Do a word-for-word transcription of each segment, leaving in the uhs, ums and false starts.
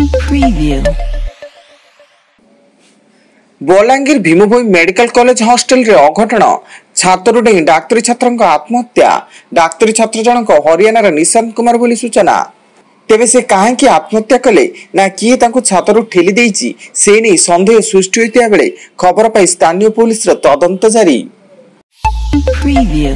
Preview. Balangir Bhimabhoi medical college hostel रे अघटन छात्र डेई डाक्तरी छात्र आत्महत्या डाक्तरी छात्र जनक हरियाणार निशांत कुमार बोली सूचना तेबे से काहेकि आत्महत्या कले ना किए तांको छात्रु ठेली देइची से नै संदेह सृष्टि होइतिया बेले खबर पाई स्थानीय पुलिस रो तदंत जारी। Preview.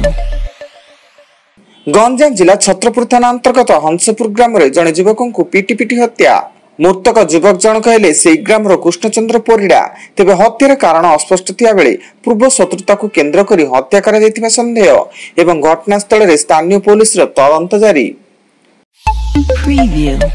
गंजाम जिला छत्रपुर थाना अंतर्गत हंसपुर ग्राम रे जने युवक को पिटी पिटी हत्या मृतक युवक जनक हेले से ग्राम रो कृष्णचंद्र परिड़ा तेबे हत्यार कारण अस्पष्ट थिया बेले पूर्व शत्रुता को केंद्र करी हत्या करा दैथिबा संदेह एवं घटनास्थल रे स्थानीय पुलिस रो तदंत जारी। Preview.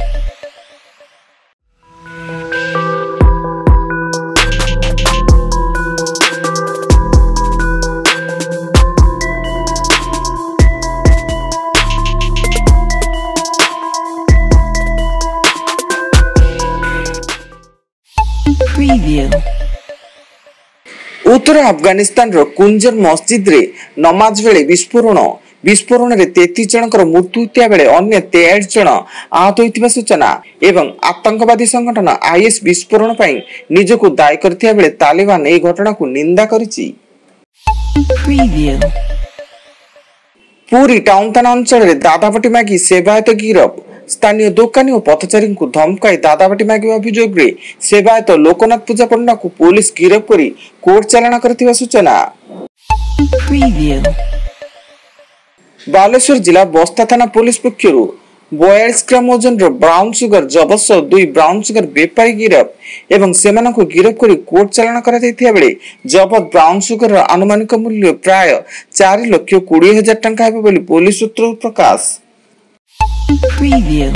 Preview. उत्तर अफगानिस्तान रो कुंजर मस्जिद रे नमाज बेले विस्फोरण विस्फोरण रे तैंतीस जनकर मृत्यु होतिया बेले अन्य तेईस जन आहत होइतिबा सूचना एवं आतंकवादी संगठन आईएस विस्फोरण पई निजको दायी करथिया बेले तालिबान ए घटना को निंदा करिछि। Preview. पूरी टाउन थाना अंचल रे दादापटी मागी सेवायत गिरफ स्थानीय दुकानी और पथचारी को धमकाई दादाबाटी मागे अभियोग रे सेवायत लोकनाथ पूजा पंडा को पुलिस गिरफ करी कोर्ट चालाण करथिबा सूचना। Preview. बालेश्वर जिला बस्ता थाना पुलिस पक्षरु बयालीस ग्राम ओजन रो ब्राउन सुगर जबत सह दुई ब्राउन सुगर बेपारी गिरफ एवं सेमान को गिरफ करी कोर्ट चालाण करा दैथिया बेले जबत ब्राउन सुगर रो अनुमानिक मूल्य प्राय चार लाख बीस हजार टंका हेबो बोली पुलिस सूत्र प्रकाश। Preview.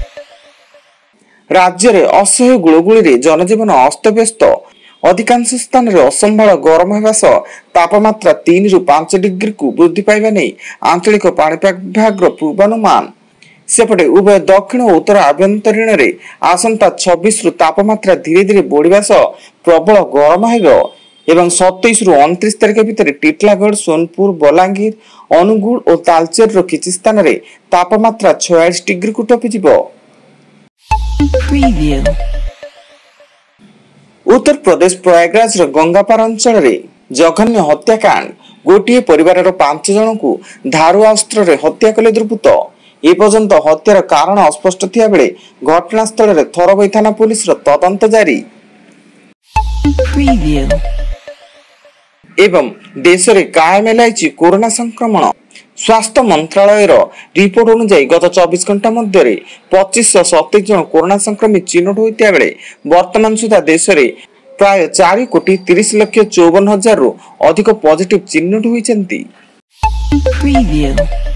राज्य रे असह्य गुळगुळी रे जनजीवन अस्तव्यस्त अधिकांश स्थान रे असंभाळ गरम हेबा सह तापमात्रा तीन रु पांच डिग्री को वृद्धि पाइबा नै आंचलिक पाणीपाग विभाग रो पूर्वानुमान सेपटे उभय दक्षिण और उत्तर आभ्यंतरीण रे आसंता छब्बीस रु तापमात्रा धीरे धीरे बढ़िबा सह प्रबल गरम हेबो एवं सत्ताईस रु उनतीस तारिख भितर टिटलागढ़ सोनपुर बलांगीर अनुगुल और तालचेर रो किछि स्थान रे तापमात्रा छियालीस डिग्री को टपि जिवो। Preview. उत्तर प्रदेश प्रयागराज रो गंगापार अंचल रे जघन्य हत्याकांड गोटिए परिवार रो पांच जन को धारुआ अस्त्र रे हत्या कले दुर्बृत्त ए पर्यंत हत्यार कारण अस्पष्ट थिया बेले घटनास्थल रे थरबई थाना पुलिस रो तदंत जारी। Preview. एवं देश रे कायम हेलाइछि कोरोना संक्रमण स्वास्थ्य मंत्रालय रो रिपोर्ट अनुसार गत चौबीस घंटा मध्य रे पच्चीस सौ सत्ताईस जन कोरोना संक्रमित चिन्हित होइतिया बेले वर्तमान सुधा देश रे प्राय चार कोटी तीस लाख चौवन हजार रु अधिक पॉजिटिव चिन्हित होइछन्ति। Preview.